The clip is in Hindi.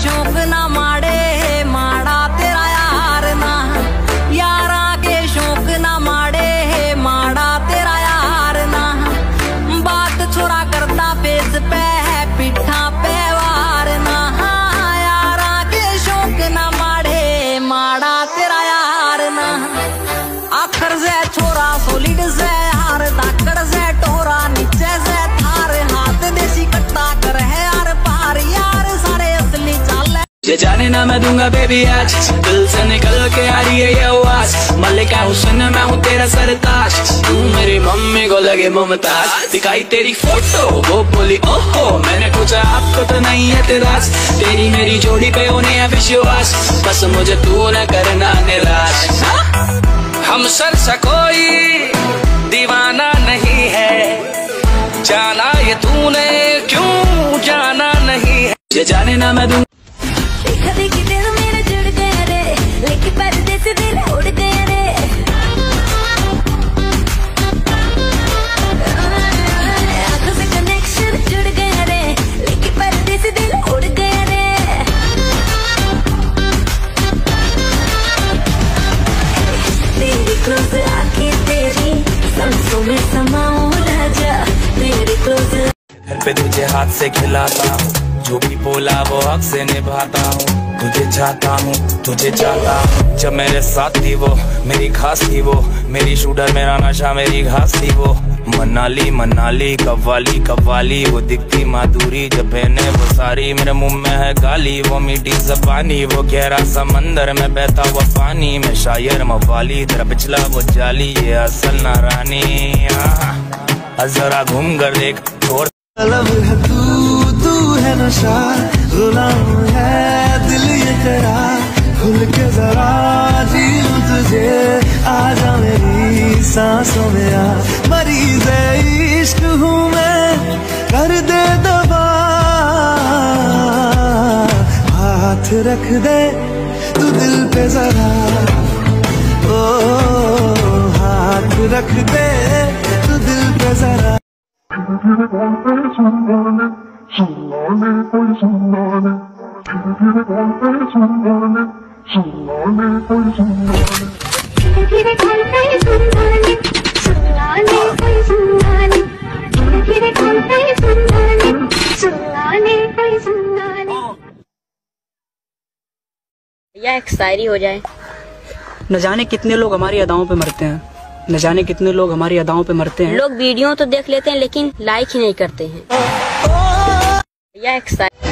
शौक ना माड़े माड़ा तेरा यार ना, यारा के शौक ना माड़े माड़ा तेरा यार ना। बात छोरा करता फेस पे पिठा पे वार ना, यारा के शौक ना माड़े माड़ा तेरा यार ना। आखर से छोरा सोलिड से हार दाकड़ से टोरा नीचे से थार, हाथ देसी कट्टा कर है यार पार, यार सारे असली चाल है। ये जाने ना मैं दूंगा बेबी आज, दिल से निकल के आ रही है ये आवाज, मलिका हुसैन मैं हूँ तेरा सरताज, तू मेरी मम्मी को लगे मुमताज। दिखाई तेरी फोटो वो बोली ओहो, मैंने पूछा आपको तो नहीं है तेराज, तेरी मेरी जोड़ी पे होने है विश्वास, बस मुझे तू न करना निराश। हम सर सा कोई दीवाना नहीं है, जाना ये तूने क्यों जाना नहीं है। ये जाने ना मैं दूंगा देखी दिल मेरा जुड़ गया रे, लेकिन पर्दे से दिल उड़ गया रे। आंखों से कनेक्शन जुड़ गया रे, लेकिन पर्दे से दिल उड़ गया रे। तेरी क्लोज आके तेरी सांसों में समाऊं राजा, तेरी क्लोज घर पे तुझे हाथ से खिलाता हूँ, जो भी बोला वो हक से निभाता हूँ, तुझे चाहता हूँ तुझे चाहता हूँ। जब मेरे साथ थी वो मेरी खास थी, वो मेरी शूटर मेरा नशा मेरी घास थी, वो मनाली मनाली कव्वाली कव्वाली, वो दिखती माधुरी जब पहने वो सारी, मेरे मुंह में है गाली वो मीठी ज़बानी, वो गहरा समंदर में बहता हुआ पानी, मैं शायर मवाली तेरा पिछला वो जाली, ये असल ना रानी। जरा घूम कर देख छोड़ तलब है तू है नशा, गुलाम है दिल ये तेरा, खुल के जरा जी लूं तुझे, आजा मेरी सांसों में आ, मरीज इश्क हूँ मैं कर दे दबा, हाथ रख दे तू दिल पे जरा, ओ हाथ रख दे तू दिल पे जरा। या एक शायरी हो जाए। न जाने कितने लोग हमारी अदाओं पे मरते हैं, न जाने कितने लोग हमारी अदाओं पे मरते हैं। लोग वीडियो तो देख लेते हैं लेकिन लाइक ही नहीं करते हैं। या एक